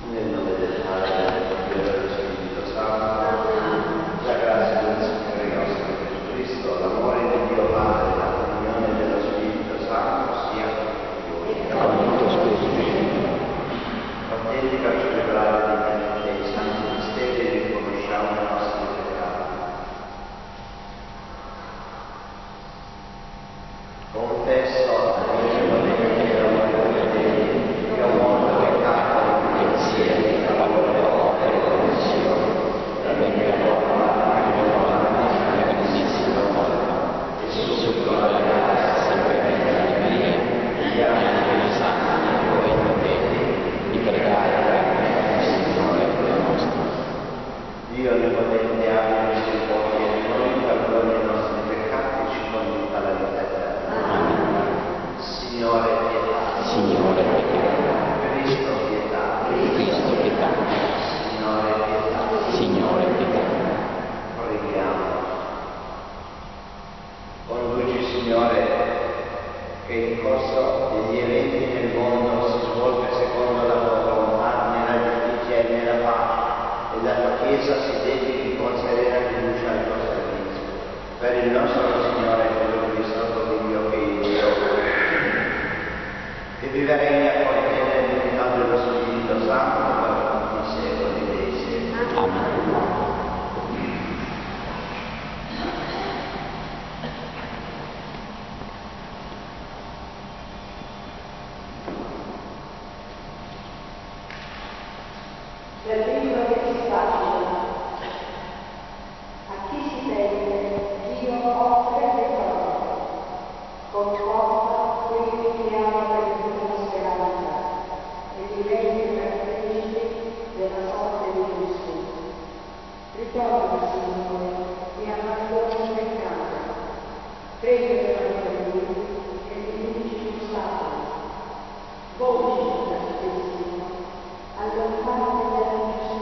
Nel nome del Padre, del Figlio e dello Spirito Santo, la grazia del Signore nostro Gesù Cristo, l'amore di Dio Padre e la comunione dello Spirito Santo sia con tutti. Fratelli, per celebrare dignamente i santi misteri riconosciamo i nostri peccati. Confesso amorevolmente l'amore di Dio, che ho molto peccato in pensieri, parole, opere e omissioni, la mia colpa, la grandissima colpa, e supplico la grazia sempre di Maria, gli angeli santi e voi fedeli, di pregare per me, Signore nostro. Dio onnipotente abbia misericordia di noi, perdoni i nostri peccati e ci conduca alla vita eterna. Signore pietà. Signore pietà. Cristo pietà. Cristo pietà. Signore pietà. Signore pietà. Preghiamo. Conduci, Signore, che il corso degli eventi nel mondo si svolga secondo la tua volontà, nella giustizia e nella pace, e la tua Chiesa si dedichi con serena fiducia al tuo servizio. Per il nostro Signore Gesù Cristo, tuo Figlio, che è Dio, che vive e regna con te nell'unità dello Spirito Santo per tutti i secoli dei secoli. Amen. Per lingua che si facile, a chi si pente, Dio offre le parole, conforta quelli che hanno perduto la speranza e li rende partecipi della sorte di Gesù. Ritorna, Signore, e abbandona il peccato, prega per Lui e riduci l'ostacolo, voci dall'Altissimo, allontana dalla giustizia.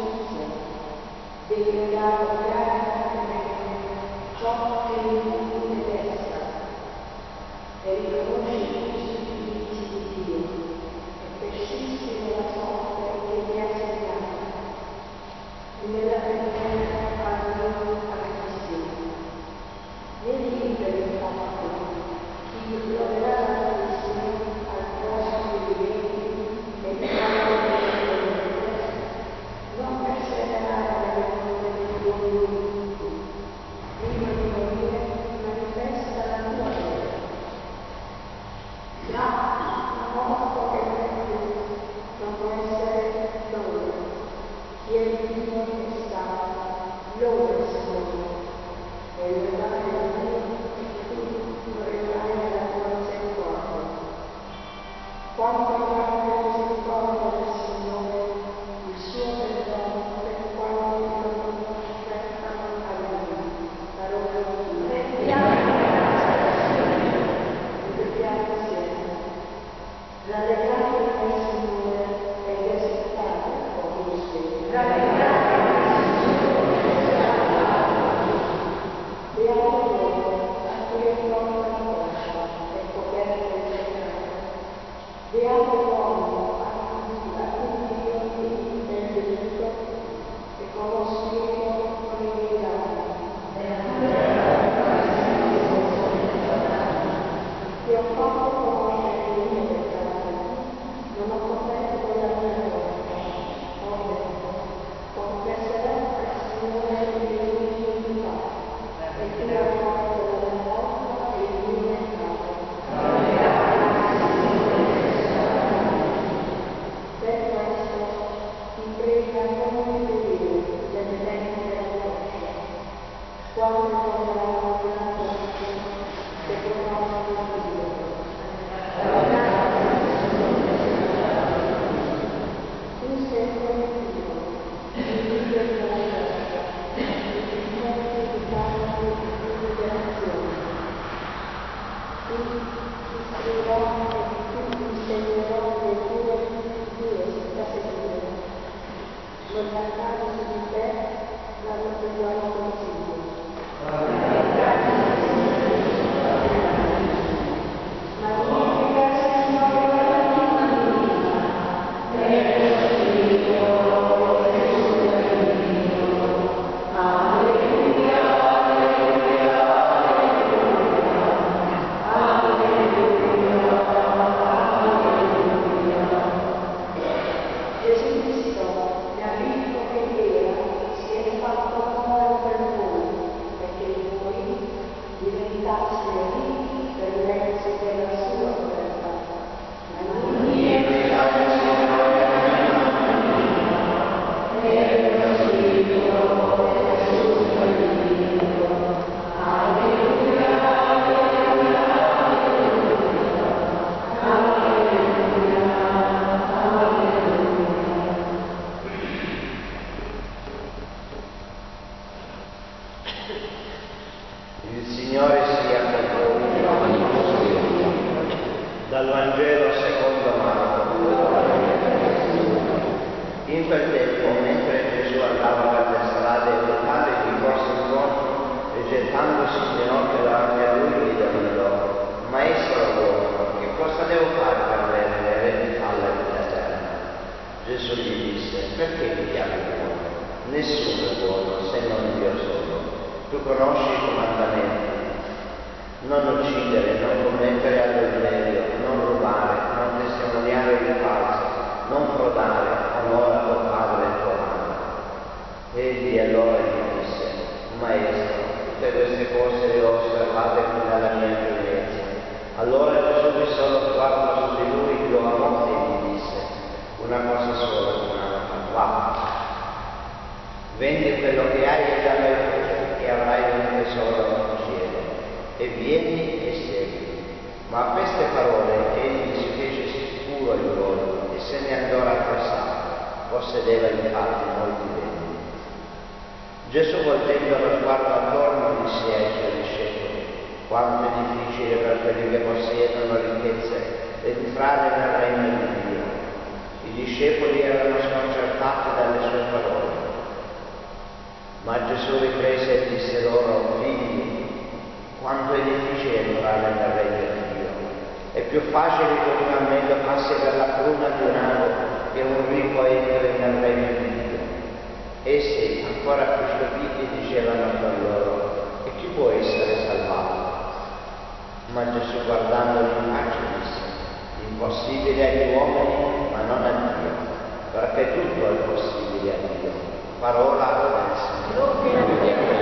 Gesù gli disse: perché mi chiami buono? Nessuno è buono se non Dio solo. Tu conosci i comandamenti: non uccidere, non commettere adulterio, non rubare, non testimoniare il falso, non frodare, onora tuo padre e tua madre. Egli allora gli disse: Maestro, tutte queste cose le ho osservate fin dalla mia giovinezza. Allora Gesù mise lo sguardo su di lui, lo amò e gli disse: una cosa sola ti manca, va, vendi quello che hai e dallo ai poveri, e avrai un tesoro nel cielo, e vieni e segui. Ma a queste parole egli si fece sicuro il volto e se ne andò rafforzato, possedeva infatti molti beni. Gesù, volgendo lo sguardo attorno, disse ai suoi discepoli: quanto è difficile per quelli che possiedono ricchezze entrare nel regno di Dio. I discepoli erano sconcertati dalle sue parole. Ma Gesù riprese e disse loro: figli, quanto è difficile entrare nel regno di Dio. È più facile che un cammello passi per la cruna di un ago che un ricco entri nel regno di Dio. Essi, ancora più stupiti, dicevano tra loro: e chi può essere salvato? Ma Gesù, guardandoli in faccia, disse: impossibile agli uomini, ma non a Dio, perché tutto è possibile a Dio. Parola del Signore.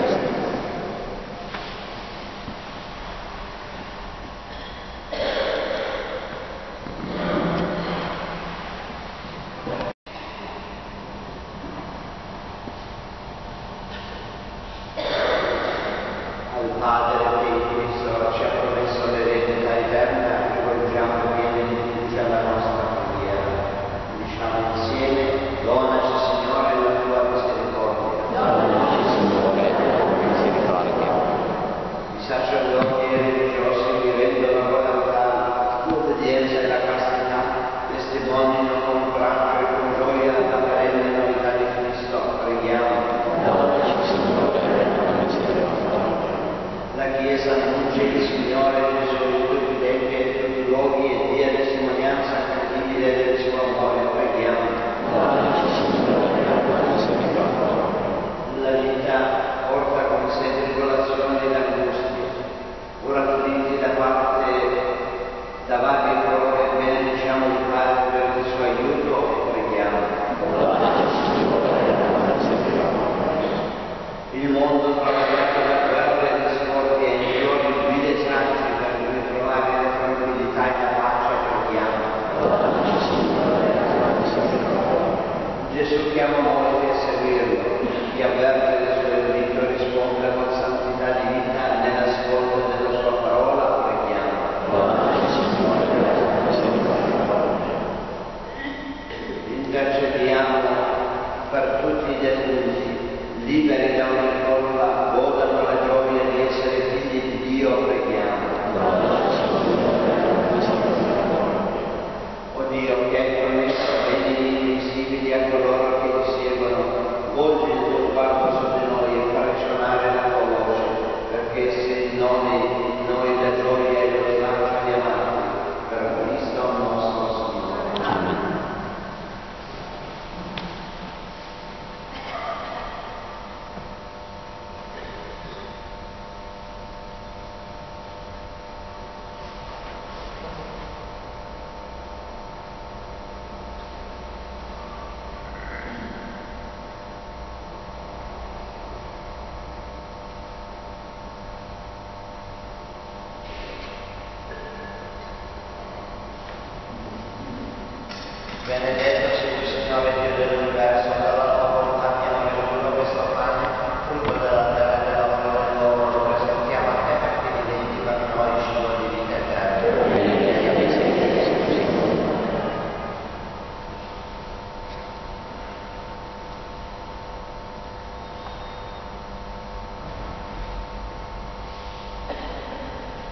Benedetto sia il Signore Dio dell'universo, per la tua volontà abbiamo ricevuto questo pane, frutto della terra e della volontà dell'uomo, lo presentiamo a te perché diventi per noi cibo di vita eterna.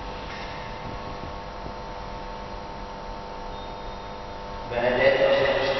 Benedetto sia il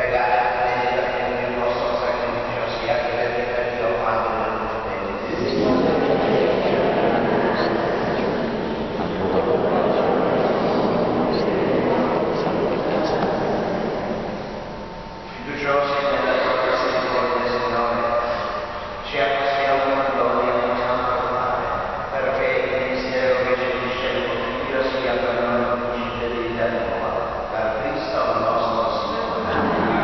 pregare affinché il vostro sacrificio sia credibile per Dio Padre dell'Onnipotente. Fiduciosi nella tua misericordia, Signore, ci accostiamo con gloria e facciamo parlare, perché il mistero che ci unisce il tuo Figlio sia per noi luce di vita nuova, per Cristo il nostro Signore. Amen.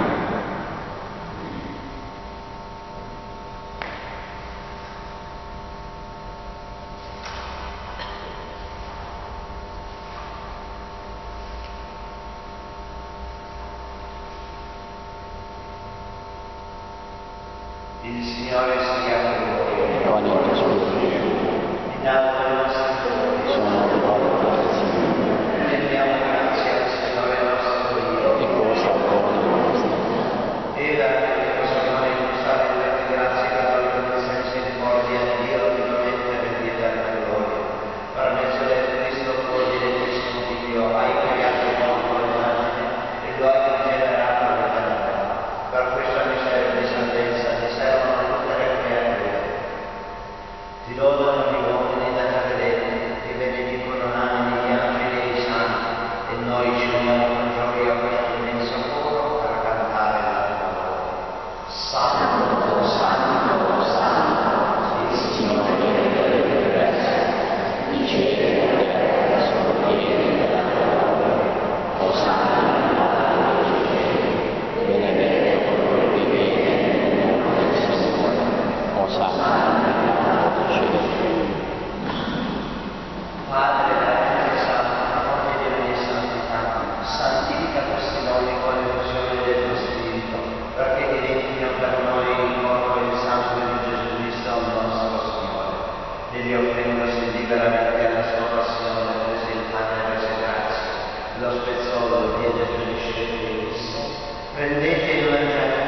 Il Signore sia con voi. Con il tuo spirito. In alto i nostri cuori. Sono rivolti al Signore. Rendiamo grazie al Signore nostro Dio. E cosa buona nostra. Era che Signore usare le tue grazie per la tua misericordia di Dio vivamente per di eterna gloria. Per mezzo del Cristo tuo dilettissimo Figlio hai creato il mondo all'immagine e lo hai rigenerato all'eternità. Per questo mistero di salvezza ti servono tutte le creature. Ti lodano gli uomini della fede, ti benedicono anime gli angeli e i santi, e noi ci uniamo con gioia a questo immenso coro per cantare la tua lode. Santo, santo, santo, il Signore dell'universo, i cieli e la terra sono pieni della tua gloria. Osanna nell'alto dei cieli, benedetto colui che viene nel nome del Signore. Osanna nell'alto dei cieli. Padre, veramente santo, fonte di ogni santità, santifica questi nomi con l'efusione del tuo Spirito, perché diventino per noi il corpo e il sangue di Gesù Cristo, il nostro Signore. Egli offrendosi liberamente alla sua passione, prese il pane e rese grazie, lo spezzò, lo diede ai suoi discepoli e disse: prendete e mangiate